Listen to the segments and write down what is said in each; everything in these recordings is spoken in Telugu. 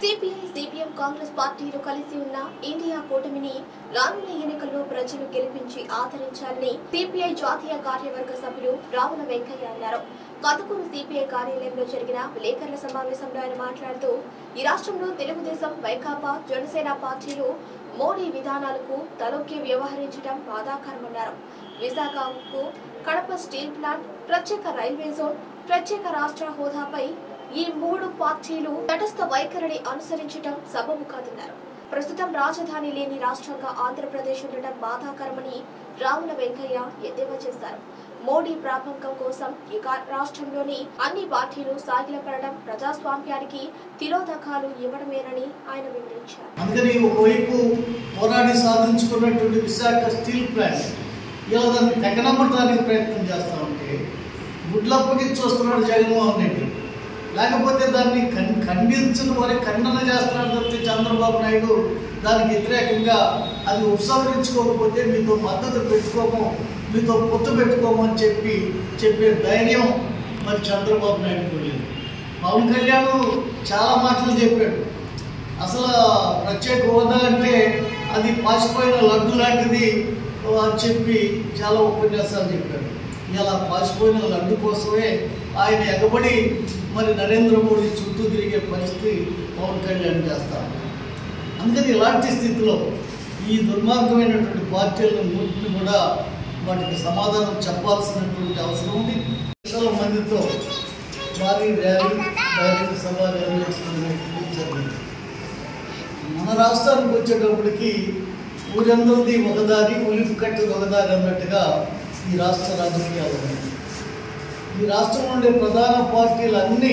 సిపిఐ సిపిఎం కాంగ్రెస్ పార్టీలు కలిసి ఉన్న ఇండియా కూటమిని రానున్న ఎన్నికల్లో ప్రజలు గెలిపించి ఆదరించాలని సిపిఐ జాతీయ కార్యవర్గ సభ్యులు రావుల వెంకయ్య అన్నారు. కదుకూరు సిపిఐ కార్యాలయంలో జరిగిన విలేకరుల సమావేశంలో ఆయన మాట్లాడుతూ ఈ రాష్ట్రంలో తెలుగుదేశం, వైకాపా, జనసేన పార్టీలు మోడీ విధానాలకు తలొక్కి వ్యవహరించడం బాధాకరమన్నారు. విశాఖకు కడప స్టీల్ ప్లాంట్, ప్రత్యేక రైల్వే జోన్, ప్రత్యేక రాష్ట్ర హోదాపై ఈ మూడు పార్టీలు తటస్థ వైఖరిని అనుసరించడం సబబు కాదన్నారు. ప్రస్తుతం రాజధాని లేని రాష్ట్రంగా ఆంధ్రప్రదేశ్ ఉండటం బాధాకరమని రావుల వెంకయ్య ఎద్దేవా చేశారు. మోడీ ప్రాపంకం కోసం ఇక రాష్ట్రంలోని అన్ని పార్టీలు సాగిలపడడం ప్రజాస్వామ్యానికి తిలోదకాలు ఇవ్వడమేనని ఆయన వివరించారు. అందుకని ఒకవైపు పోరాడి సాధించుకున్నటువంటి విశాఖ స్టీల్ ప్లాంట్ ఇలా దాన్ని తెగనమ్మటానికి ప్రయత్నం చేస్తా ఉంటే గుడ్లప్పకి చూస్తున్నాడు జగన్మోహన్ రెడ్డి. లేకపోతే దాన్ని ఖండించడం వరకు ఖండన చేస్తున్నాడు తప్పితే చంద్రబాబు నాయుడు దానికి వ్యతిరేకంగా అది ఉపసంహరించుకోకపోతే మీతో మద్దతు పెట్టుకోము, మీతో పొత్తు పెట్టుకోము అని చెప్పే ధైర్యం మరి చంద్రబాబు నాయుడు లేదు. పవన్ కళ్యాణ్ చాలా మాటలు చెప్పాడు. అసలు ప్రత్యేక హోదా అంటే అది పాసిపోయిన లడ్డు లాంటిది అని చెప్పి చాలా ఉపన్యాసాలు చెప్పాడు. ఇలా పాసిపోయిన లడ్డు కోసమే ఆయన ఎగబడి మరి నరేంద్ర మోడీ చుట్టూ తిరిగే పరిస్థితి పవన్ కళ్యాణ్ చేస్తారు. అందుకని ఇలాంటి స్థితిలో ఈ దుర్మార్గమైనటువంటి పార్టీలను కూడా వాటికి సమాధానం చెప్పాల్సినటువంటి అవసరం ఉంది. లక్షల మందితో భారీ ర్యాలీ, బహిరంగ సభ నిర్వహించడం మన రాష్ట్రానికి వచ్చేటప్పటికి ఊరందరిది ఒకదారి, ఉలిపి కట్టి ఒకదారి అన్నట్టుగా ఈ రాష్ట్ర రాజకీయాలు ఉన్నాయి. ఈ రాష్ట్రంలో ఉండే ప్రధాన పార్టీలన్నీ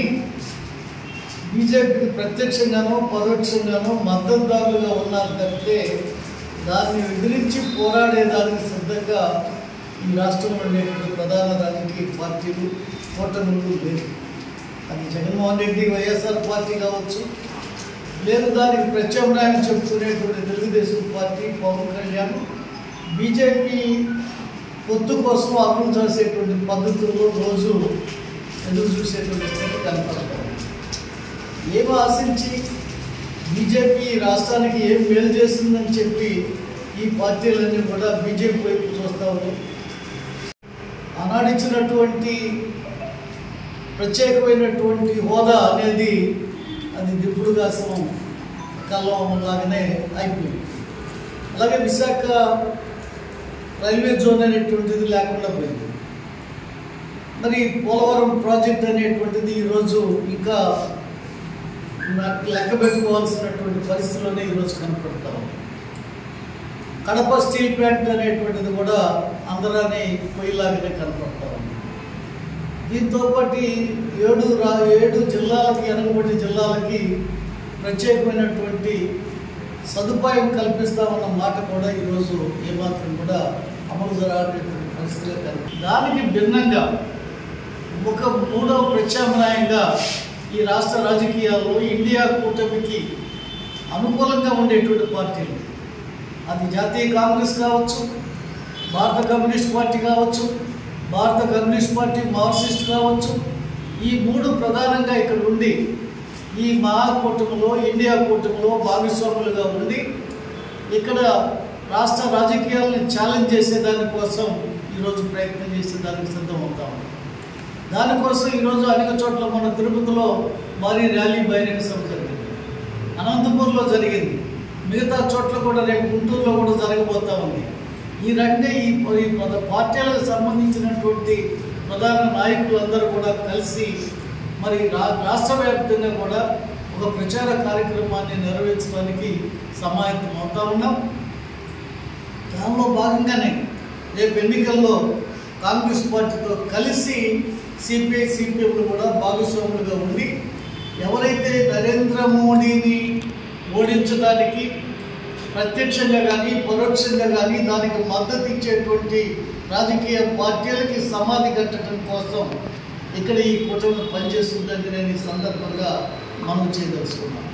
బీజేపీకి ప్రత్యక్షంగానో పరోక్షంగానో మద్దతుదారులుగా ఉన్నారు తప్పితే దాన్ని ఎదిరించి పోరాడేదానికి సిద్ధంగా ఈ రాష్ట్రంలో ఉండే ప్రధాన రాజకీయ పార్టీలు కూటములు లేవు. అది జగన్మోహన్ రెడ్డి వైఎస్ఆర్ పార్టీ కావచ్చు, లేదు దానికి ప్రత్యామ్నాయం చెప్పుకునేటువంటి తెలుగుదేశం పార్టీ, పవన్ కళ్యాణ్, బీజేపీ పొత్తు కోసం అమలు చేసేటువంటి పద్ధతుల్లో రోజు ఎదురు చూసేటువంటి స్థితి కనపడతాం. ఏం ఆశించి బీజేపీ రాష్ట్రానికి ఏం మేలు చేస్తుందని చెప్పి ఈ పార్టీలన్నీ కూడా బీజేపీ వైపు చూస్తూ ఉన్నాయి. ఆనాడిచ్చినటువంటి ప్రత్యేకమైనటువంటి హోదా అనేది అది దిప్పుడు కల్లం లాగానే అయిపోయింది. అలాగే విశాఖ రైల్వే జోన్ అనేటువంటిది లేకుండా పోయింది. మరి పోలవరం ప్రాజెక్ట్ అనేటువంటిది ఈరోజు ఇంకా లెక్క పెట్టుకోవాల్సినటువంటి పరిస్థితుల్లోనే ఈరోజు కనపడతాం. కడప స్టీల్ ప్లాంట్ అనేటువంటిది కూడా అందరానే పొయ్యిలాగానే కనపడతా ఉంది. దీంతో పాటు 7 జిల్లాలకి, వెనుకబడి జిల్లాలకి ప్రత్యేకమైనటువంటి సదుపాయం కల్పిస్తామన్న మాట కూడా ఈరోజు ఏమాత్రం కూడా అమలు జరగేటువంటి పరిస్థితులు కనిపిస్తుంది. దానికి భిన్నంగా ఒక మూడవ ప్రత్యామ్నాయంగా ఈ రాష్ట్ర రాజకీయాల్లో ఇండియా కూటమికి అనుకూలంగా ఉండేటువంటి పార్టీలు, అది జాతీయ కాంగ్రెస్ కావచ్చు, భారత కమ్యూనిస్ట్ పార్టీ కావచ్చు, భారత కమ్యూనిస్ట్ పార్టీ మార్క్సిస్ట్ కావచ్చు, ఈ మూడు ప్రధానంగా ఇక్కడ ఉండి ఈ మహాకూటమిలో, ఇండియా కూటమిలో భాగస్వాములుగా ఉండి ఇక్కడ రాష్ట్ర రాజకీయాలను ఛాలెంజ్ చేసేదానికోసం ఈరోజు ప్రయత్నం చేసేదానికి సిద్ధమవుతా ఉన్నాం. దానికోసం ఈరోజు అనేక చోట్ల మన తిరుపతిలో భారీ ర్యాలీ, బహిరంగ సభ జరిగింది, అనంతపూర్లో జరిగింది, మిగతా చోట్ల కూడా రేపు గుంటూరులో కూడా జరగబోతూ ఉంది. ఈ పార్టీలకు సంబంధించినటువంటి ప్రధాన నాయకులందరూ కూడా కలిసి మరి రాష్ట్ర వ్యాప్తంగా కూడా ఒక ప్రచార కార్యక్రమాన్ని నిర్వహించడానికి సమాయత్తం అవుతా ఉన్నాం. దానిలో భాగంగానే రేపు ఎన్నికల్లో కాంగ్రెస్ పార్టీతో కలిసి సిపిఐ సిపిఎంలు కూడా భాగస్వాములుగా ఉండి ఎవరైతే నరేంద్ర మోడీని ఓడించడానికి ప్రత్యక్షంగా కానీ పరోక్షంగా కానీ దానికి మద్దతు ఇచ్చేటువంటి రాజకీయ పార్టీలకి సమాధి కట్టడం కోసం ఇక్కడ ఈ కూటమి పనిచేస్తుందని నేను ఈ సందర్భంగా మనం చేయదలుచుకున్నాను.